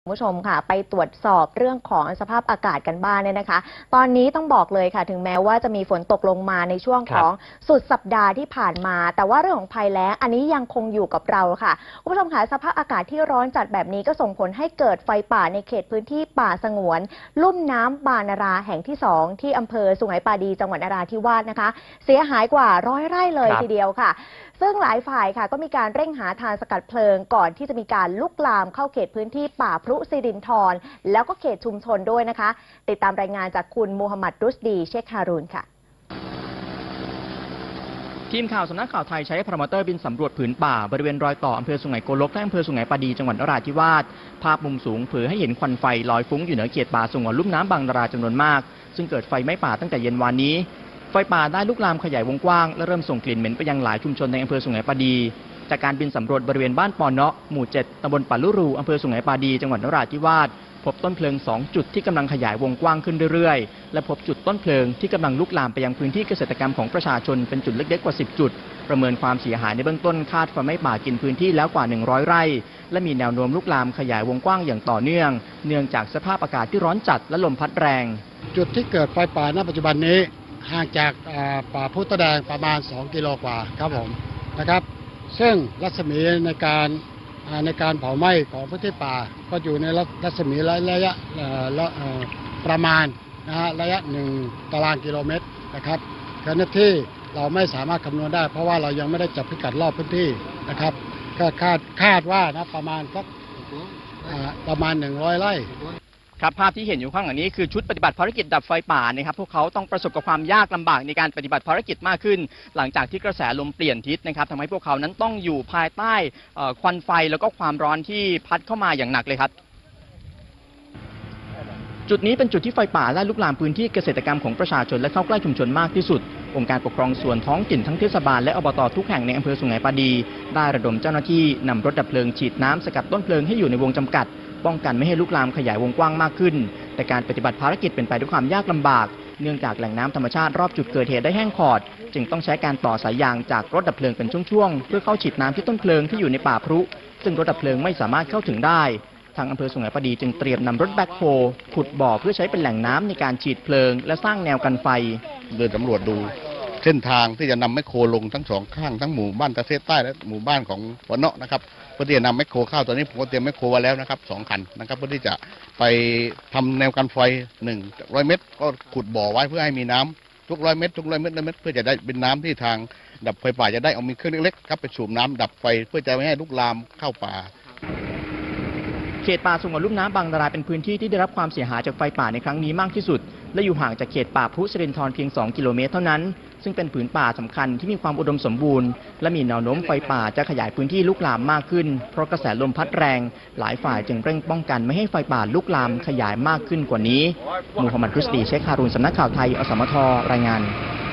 คุณผู้ชมค่ะไปตรวจสอบเรื่องของสภาพอากาศกันบ้างเนี่ยนะคะตอนนี้ต้องบอกเลยค่ะถึงแม้ว่าจะมีฝนตกลงมาในช่วงของสุดสัปดาห์ที่ผ่านมาแต่ว่าเรื่องของภัยแล้งอันนี้ยังคงอยู่กับเราค่ะคุณผู้ชมค่ะสภาพอากาศที่ร้อนจัดแบบนี้ก็ส่งผลให้เกิดไฟป่าในเขตพื้นที่ป่าสงวนลุ่มน้ำบานาราแห่งที่2ที่อำเภอสุไหงปาดีจังหวัดนราธิวาสนะคะเสียหายกว่า100 ไร่เลยทีเดียวค่ะซึ่งหลายฝ่ายค่ะก็มีการเร่งหาทางสกัดเพลิงก่อนที่จะมีการลุกลามเข้าเขตพื้นที่ป่าพรุสิรินธรแล้วก็เขตชุมชนด้วยนะคะติดตามรายงานจากคุณมูฮัมหมัดรุชดีเชคฮารูนค่ะทีมข่าวสำนักข่าวไทยใช้พารามิเตอร์บินสำรวจผืนป่าบริเวณรอยต่ออำเภอสุไหงโกลกและอำเภอสุไหงปาดีจังหวัดนราธิวาสภาพมุมสูงเผยให้เห็นควันไฟลอยฟุ้งอยู่เหนือเขตป่าสงวนลุ่มน้ำบางนาราจำนวนมากซึ่งเกิดไฟไหม้ป่าตั้งแต่เย็นวานนี้ไฟป่าได้ลุกลามขยายวงกว้างและเริ่มส่งกลิ่นเหม็นไปยังหลายชุมชนในอำเภอสุไหงปาดีจากการบินสำรวจบริเวณบ้านปอเนาะหมู่7ตำบลป่าลุรูอำเภอสุไหงปาดีจังหวัดนราธิวาสพบต้นเพลิง2จุดที่กำลังขยายวงกว้างขึ้นเรื่อยๆและพบจุดต้นเพลิงที่กำลังลุกลามไปยังพื้นที่เกษตรกรรมของประชาชนเป็นจุดเล็กๆกว่า10จุดประเมินความเสียหายในเบื้องต้นคาดไฟไหม้ป่ากินพื้นที่แล้วกว่า100 ไร่และมีแนวโน้มลุกลามขยายวงกว้างอย่างต่อเนื่องเนื่องจากสภาพอากาศที่ร้อนจัดและลมพัดแรงจุดที่เกิดไฟป่าณปัจจุบันนี้ห่างจากป่าพุทธแดงประมาณ2 กิโลกว่าครับผมนะครับซึ่งรัศมีในการเผาไหม้ของพื้นที่ป่าก็อยู่ในรัศมีระยะประมาณระยะ1 ตารางกิโลเมตรนะครับขณะที่เราไม่สามารถคำนวณได้เพราะว่าเรายังไม่ได้จับพิกัดรอบพื้นที่นะครับก็คาดว่านะประมาณ100 ไร่ครับภาพที่เห็นอยู่ข้างหลังนี้คือชุดปฏิบัติภารกิจดับไฟป่านะครับพวกเขาต้องประสบกับความยากลำบากในการปฏิบัติภารกิจมากขึ้นหลังจากที่กระแสลมเปลี่ยนทิศนะครับทำให้พวกเขานั้นต้องอยู่ภายใต้ควันไฟแล้วก็ความร้อนที่พัดเข้ามาอย่างหนักเลยครับจุดนี้เป็นจุดที่ไฟป่าได้ลุกลามพื้นที่เกษตรกรรมของประชาชนและเข้าใกล้ชุมชนมากที่สุดองค์การปกครองส่วนท้องถิ่นทั้งเทศบาลและอบต.ทุกแห่งในอำเภอสุไหงปาดีได้ระดมเจ้าหน้าที่นำรถดับเพลิงฉีดน้ำสกัดต้นเพลิงให้อยู่ในวงจำกัดป้องกันไม่ให้ลุกลามขยายวงกว้างมากขึ้นแต่การปฏิบัติภารกิจเป็นไปด้วยความยากลำบากเนื่องจากแหล่งน้ำธรรมชาติรอบจุดเกิดเหตุได้แห้งขอดจึงต้องใช้การต่อสายยางจากรถดับเพลิงเป็นช่วงๆเพื่อเข้าฉีดน้ำที่ต้นเพลิงที่อยู่ในป่าพรุซึ่งรถดับเพลิงไม่สามารถเข้าถึงได้ทางอำเภอสุไหงปาดีจึงเตรียมนำรถแบ็คโฮขุดบ่อเพื่อใช้เป็นแหล่งน้ำในการฉีดเพลิงและสร้างแนวกันไฟเดินสำรวจดูเส้นทางที่จะนำแมคโครลงทั้ง2 ข้างทั้งหมู่บ้านตะเซใต้และหมู่บ้านของปอเนาะนะครับเพื่อที่จะนำแมคโครเข้าตอนนี้ผมก็เตรียมแมคโครไว้แล้วนะครับ2 คันนะครับเพื่อที่จะไปทำแนวกันไฟ100 เมตรก็ขุดบ่อไว้เพื่อให้มีน้ำทุก100 เมตรเพื่อจะได้เป็นน้ำที่ทางดับไฟป่าจะได้เอามีเครื่องเล็กๆครับไปสูบน้ำดับไฟเพื่อจะไม่ให้ลุกลามเข้าป่าเขตป่าสงวนลุ่มน้ำบางนาราเป็นพื้นที่ที่ได้รับความเสียหายจากไฟป่าในครั้งนี้มากที่สุดและอยู่ห่างจากเขตป่าพรุสิรินธรเพียง2 กิโลเมตรเท่านั้นซึ่งเป็นผืนป่าสำคัญที่มีความอุดมสมบูรณ์และมีแนวโน้มไฟป่าจะขยายพื้นที่ลุกลามมากขึ้นเพราะกระแสลมพัดแรงหลายฝ่ายจึงเร่งป้องกันไม่ให้ไฟป่าลุกลามขยายมากขึ้นกว่านี้มูฮัมหมัดรุชดีเชคฮารูนสำนักข่าวไทยอสมทรายงาน